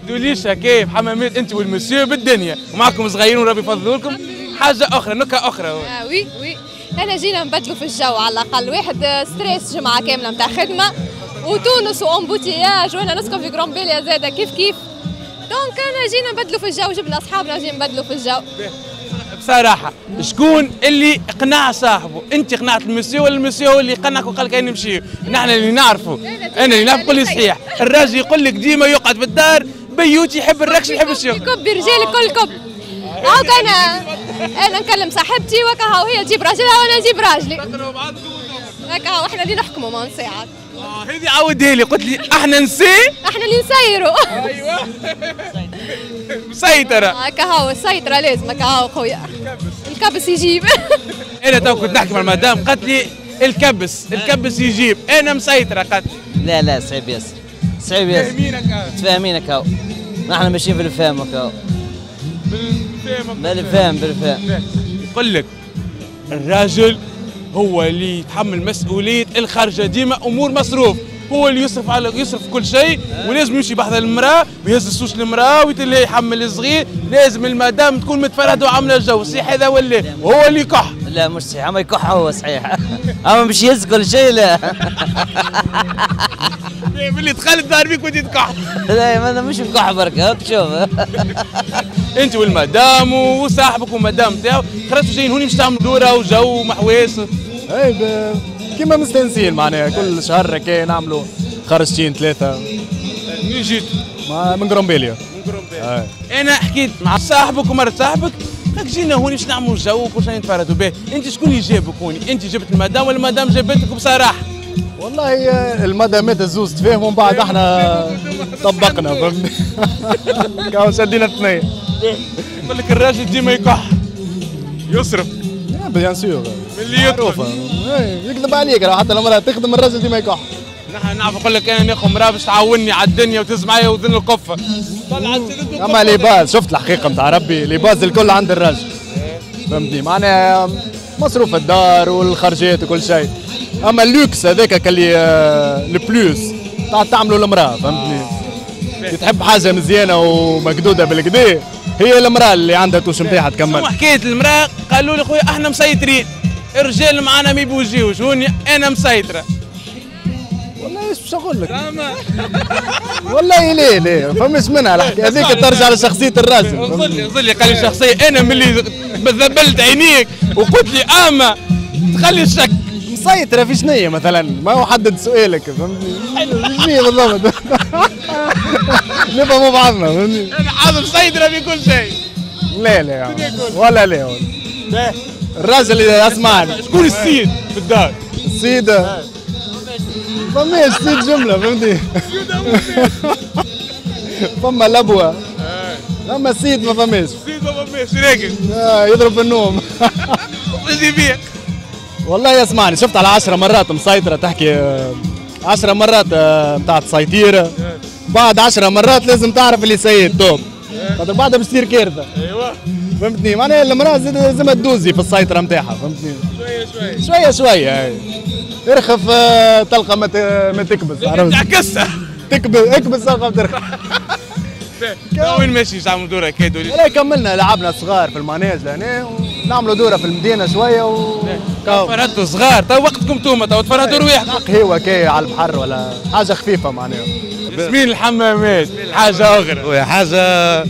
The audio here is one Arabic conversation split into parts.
تقوليش كيف حمامات انت والمسيو بالدنيا ومعكم صغيرين وربي يفضلوا لكم حاجه اخرى نكهه اخرى. وي انا جينا نبدلوا في الجو على الاقل، واحد ستريس جمعه كامله نتاع خدمه وتونس وامبوتياج وانا نسكن في جرومبيليا زاده كيف دونك انا جينا نبدلوا في الجو، جبنا اصحابنا جايين نبدلوا في الجو. بصراحه شكون اللي اقنع صاحبه؟ انت قنعت المسيو ولا المسيو هو اللي قنعك وقال لك نمشي؟ نحن اللي نعرفوا، انا اللي نعرف قول لي صحيح. الراجل يقول لك ديما يقعد في الدار بيوت يحب الركش يحب الشغل. كب رجال الكل كب. هاك انا نكلم صاحبتي وكا هي تجيب راجلها وانا نجيب راجلي. هكا احنا اللي نحكموا ما نساعد. هذه عودها لي قلت لي احنا احنا اللي نسيروا. ايوه مسيطرة. هكا هو السيطرة لازم هكا هو خويا. الكبس يجيب. انا تو كنت نحكي مع المدام قالت لي الكبس يجيب، انا مسيطرة قالت لي. لا صعيب ياسر صعيب ياسر. تفاهمينك هاو. نحن ماشيين بالفهم هكا. بالفهم. يقول لك الراجل هو اللي يتحمل مسؤولية الخرجة، ديما أمور مصروف، هو اللي يصرف كل شيء، ولازم يمشي بحذا المرأة ويهز السوس المرأة ويتلي يحمل الصغير، لازم المدام تكون متفردة وعاملة الجو، صحيح هذا ولا وهو اللي يكح؟ لا مش صحيح، أما يكح هو صحيح. أما مش يهز كل شيء لا. اللي دخل الدار بيك وانت تكح. لا أنا مش مكح برك هاك شوف. أنت والمدام وصاحبك والمدام تاعو خرجتوا جايين هوني باش تعملوا دورة وجو ومحواس. اي كيما مستانسين معناها كل شهر كي نعملوا خرجتين ثلاثة. منين جيت؟ من جرومبيليا. أنا حكيت مع صاحبك ومرت صاحبك هاك جينا هوني باش نعملوا جو وكل شيء نتفردوا به، أنت شكون اللي جابك هوني؟ أنت جبت المدام ولا المدام جابتك بصراحة؟ والله المدامات الزوز تفاهموا ومن بعد احنا طبقنا فهمتني. كاو شدينا اثنين. يقول لك الراجل ديما يكح يصرف. بيان سور. اللي يطلب. يكذب عليك حتى المرأة تخدم الراجل ديما يكح. نحن نعرف نقول لك انا ناخذ مراه باش تعاوني على الدنيا وتهز معايا وذن القفه. اما ليباز شفت الحقيقه نتاع ربي ليباز الكل عند الراجل. فهمتني معناها مصروف الدار والخرجات وكل شيء. اما اللوكس هذاك اللي البلوس تعملوا المراه فهمتني. تحب حاجه مزيانه ومقدوده بالكدا هي المراه اللي عندها توش نتاعها تكمل. حكايه المراه قالوا لي خويا احنا مسيطرين، الرجال معانا ما يبوجيوش، هوني انا مسيطره. والله ايش باش نقول لك؟ والله ليه فماش منها الحكايه هذيك ترجع لشخصيه الراجل. وصل لي قال لي شخصيه انا ملي ذبلت عينيك وقلت لي اما تخلي الشك مسيطره في شنية مثلا ما هو حدد سؤالك فهمتني. شنية بالضبط؟ نفهموا بعضنا فهمتني. انا حاضر مسيطره في كل شيء. لا ولا لا الراجل اللي اسمعني. شكون السيد في الدار؟ السيد فماش سيد جمله فهمتني. فما لبوه اما السيد ما فماش. السيد ما فماش راقد يضرب في النوم. والله اسمعني شفت على 10 مرات مسيطره تحكي 10 مرات نتاع تسيطيره بعد 10 مرات لازم تعرف اللي سيد توب خاطر بعدها باش تصير كارثه. ايوه فهمتني معناها المراه زي تدوزي في السيطره نتاعها فهمتني. شويه ارخف تلقى ما تكبس. تعكسها اكبس تلقى بترخف. وين ماشي تعملوا دوره كادو؟ لا كملنا لعبنا صغار في المانيج لهنا ونعملوا دوره في المدينه شويه تفرهدوا صغار تو وقتكم انتوما تو تفرهدوا رواحكم. قهوه كي على البحر ولا حاجه خفيفه معناها. ياسمين الحمامات حاجه اخرى. خويا حاجه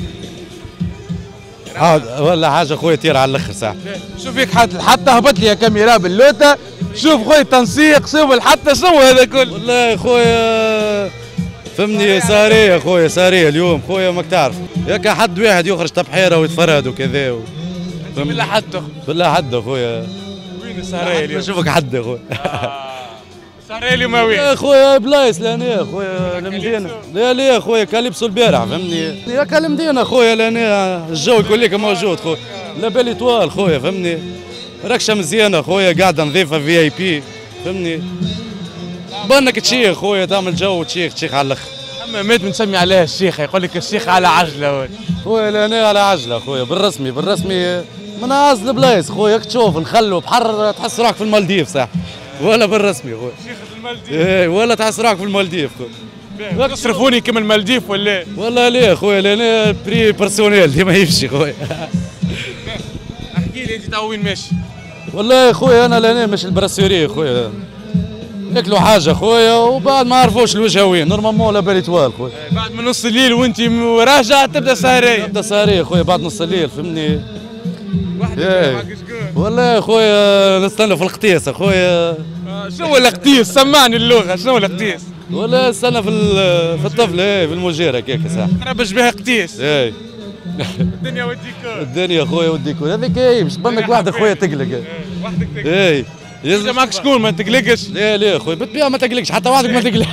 ولا حاجه خويا تير على الاخر صح. شوف هيك حتى هبط لي كاميرا باللوطه شوف خويا التنسيق شوف الحتى شنو هذا كل. والله خويا فهمني ساريه اليوم خويا ماك تعرف ياك حد واحد يخرج تبحيره ويتفرهد وكذا بالله حده بالله حده خويا. وين السهريه اليوم؟ نشوفك حده خويا. السهريه اليوم وين؟ يا خويا بلايص لهنا خويا المدينه. لا خويا كاليبسو البارح فهمني. يا كالمدينه خويا لهنا الجو كليك موجود خويا. لا بالي طوال خويا فهمني. ركشه مزيانه خويا قاعده نظيفه في اي بي فهمني. بانك تشيخ خويا تعمل جو تشيخ على الاخر. حمامات بنسمي عليها الشيخ يقول لك الشيخ على عجله. خويا لهنا على عجله خويا بالرسمي من عزل بلايص خويا تشوف نخلوا بحر تحس روحك في المالديف صح ولا بالرسمي خويا. شيخ في المالديف. ايه ولا تحس روحك في المالديف خويا. تصرفوني كيما المالديف ولا؟ والله ليه خويا لأن بري بيرسونيل ديما يمشي خويا. احكي لي انت تو وين ماشي؟ والله خويا انا لاني مش البراسيوري خويا ياكلوا حاجه خويا وبعد ما عرفوش الوجهه وين نورمالمون لا بالي توال خويا. بعد من نص الليل وانت راجع تبدا سهريه. تبدا سهريه خويا بعد نص الليل فهمني. وحدك معك شكون؟ والله خويا نستنى في القطيس خويا. شنو القطيس؟ سمعني اللغه شنو القطيس؟ ولا نستنى في الطفل في المجير هكاك صح. تربش بها قطيس. الدنيا والديكور. الدنيا خويا والديكور هذيك باش تبنك واحده خويا تقلق. وحدك تقلق. يلزم معك شكون ما تقلقش؟ لا خويا بالطبيعه ما تقلقش حتى وحدك ما تقلق.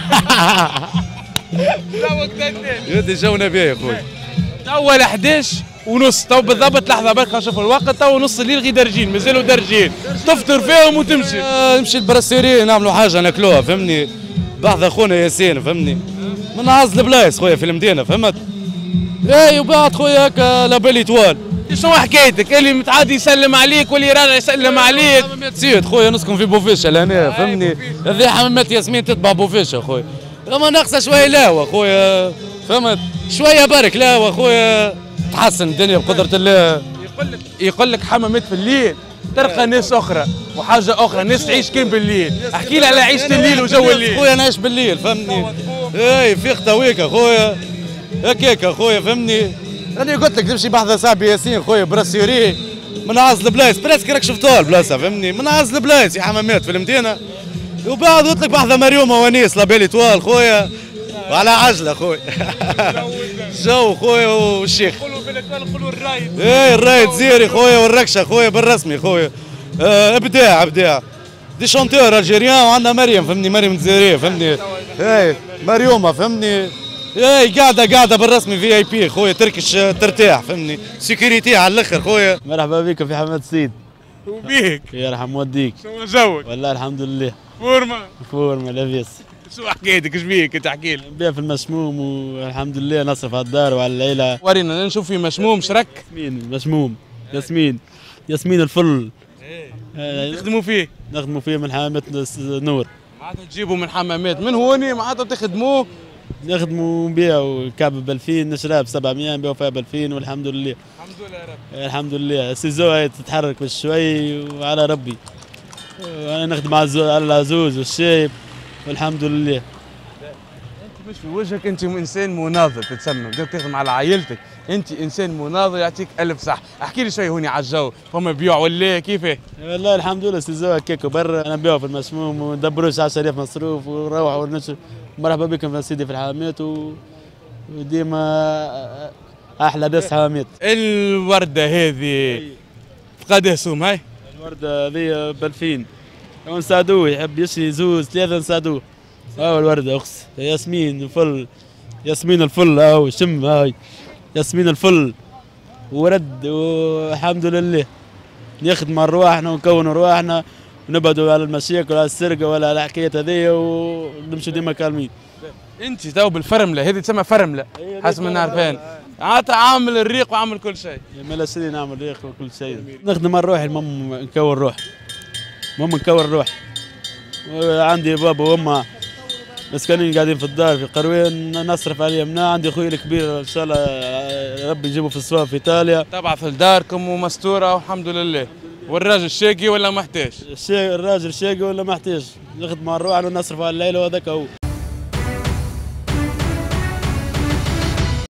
يدي جونا بيه يا خويا. توا 11 ونص تو بالضبط لحظه برك نشوف الوقت تو نص الليل غير دارجين مازالوا دارجين تفطر فيهم وتمشي. نمشي البراسيري نعملوا حاجه ناكلوها فهمني بعد اخونا ياسين فهمني من نعز البلايص خويا في المدينه فهمت. اي وبعد خويا هكا لابالي توال. شنو حكايتك اللي متعدي يسلم عليك واللي راجع يسلم عليك؟ حمامات سيد خويا نسكن في بوفيشه لهنا فهمني. هذه حمامات ياسمين تتبع بوفيشه خويا. اما ناقصه شويه لاوه خويا فهمت شويه برك لاوه خويا تحسن الدنيا بقدره الله. يقول لك حمامات في الليل تلقى ناس اخرى وحاجه اخرى ناس تعيش كان بالليل. احكي لي على عيشه الليل وجو الليل. خويا نعيش بالليل فهمني. اي في خويك خويا هكاك خويا فهمني. انا قلت لك تمشي بحذا صاحبي ياسين خويا براسيوري من عز البلايص براسك راك شفتوها البلاصه فهمني من عز البلايص يا حمامات في المدينه. وبعد قلت لك بحذا مريومه ونيس لابالي طوال خويا وعلى عجله خويا. جو خويا والشيخ. نقولوا الرايد. ايه الرايد زيري خويا والركشه خويا بالرسمي خويا. ابداع ابداع. دي شونتور الجيريان وعندنا مريم فهمني مريم الجزائريه فهمني. ايه مريومه فهمني. اي قاعده بالرسمي في اي بي خويا تركش ترتاح فهمني سيكوريتي على الاخر خويا. مرحبا بك في حماد السيد. وبيك يرحم والديك. شنو جوك؟ والله الحمد لله. فورما لاباس. شو حكايتك ايش بيك انت احكي لي؟ نبيع في المسموم والحمد لله نصرف على الدار وعلى العيله. ورينا نشوف في مسموم شرك. ياسمين الفل. تخدموا فيه؟ نخدموا فيه من حمامات نور. معناتها تجيبوا من حمامات من هوني معناتها تخدموه. نخدموا نبيعوا كعب ب 2000 نشريها ب 700 نبيعوا فيها ب 2000 والحمد لله. الحمد لله يا رب. الحمد لله السيزو هاي تتحرك بشوي وعلى ربي. انا نخدم على العزوز والشايب والحمد لله. انت مش في وجهك انت انسان مناضل تتسمى بدك تخدم على عائلتك انت انسان مناضل يعطيك الف صح. احكي لي شوي هوني على الجو فما بيوع ولا كيفاه؟ والله الحمد لله سيزو هكاك برا انا نبيعوا في المسموم وندبروش 10000 مصروف ونروحوا ونشرب. مرحبا بكم سيدي في الحمامات وديما احلى ناس حمامات. الورده هذه قداه سوم هاي؟ الورده هذه ب 2000 ونساعدوه يحب يشري زوز 3 نساعدوه. الورده اخس ياسمين الفل ياسمين الفل شم هاي ياسمين الفل ورد والحمد لله نخدم ارواحنا ونكونوا ارواحنا ونبعدوا على المشاكل وعلى السرقه ولا على الحكايات هذيا ونمشوا ديما كالمين. انت تو بالفرمله هذه تسمى فرمله حسب ما نعرفين عامل الريق وعامل كل شيء. مالا سيدي نعمل ريق وكل شيء. نخدم الروح المهم نكون روح. عندي بابا وامه مسكنين قاعدين في الدار في قروين نصرف عليهم. عندي اخوي الكبير ان شاء الله ربي يجيبه في الصواب في ايطاليا. تبعث لداركم ومستوره والحمد لله. والراجل شاقي ولا محتاج؟ الراجل شاقي ولا محتاج. نخدم على الروح ونصرف على الليله وهذاك هو.